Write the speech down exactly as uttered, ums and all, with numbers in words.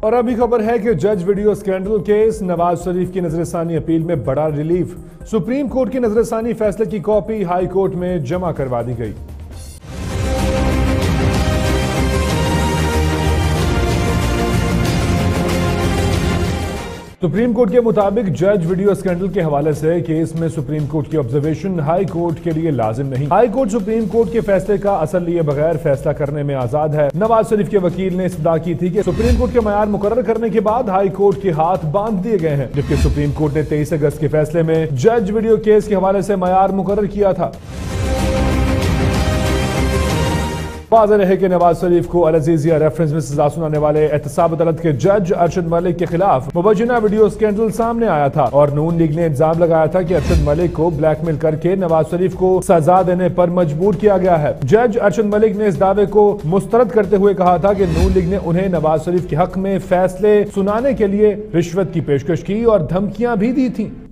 और अभी खबर है कि जज video scandal case Nawaz Sharif की नजरसानी अपील में बड़ा रिलीफ। सुप्रीम कोर्ट की नजरसानी फैसले की कॉपी हाई कोर्ट में जमा करवा दी गई। सुप्रीम कोर्ट के मुताबिक जज वीडियो स्कैंडल के हवाले से केस में सुप्रीम कोर्ट की ऑब्जर्वेशन हाई कोर्ट के लिए लाजिम नहीं। हाई कोर्ट सुप्रीम कोर्ट के फैसले का असर लिए बगैर फैसला करने में आजाद है। नवाज शरीफ के वकील ने इस्तदा की थी कि सुप्रीम कोर्ट के मयार मुकर्रर करने के बाद हाई कोर्ट के हाथ बांध दिए गए हैं, जबकि सुप्रीम कोर्ट ने तेईस अगस्त के फैसले में जज वीडियो केस के हवाले से मयार मुकर्रर किया था। वाज़ेह रहे कि नवाज शरीफ को अल-अज़ीज़िया रेफरेंस में सजा सुनाने वाले एहतसाब अदालत के जज अरशद मलिक के खिलाफ मुबज्जिना वीडियो स्कैंडल सामने आया था और नून लीग ने इल्जाम लगाया था कि अरशद मलिक को ब्लैकमेल करके नवाज शरीफ को सजा देने पर मजबूर किया गया है। जज अरशद मलिक ने इस दावे को मुस्तरद करते हुए कहा था कि नून लीग ने उन्हें नवाज शरीफ के हक में फैसले सुनाने के लिए रिश्वत की पेशकश की और धमकियां भी दी थी।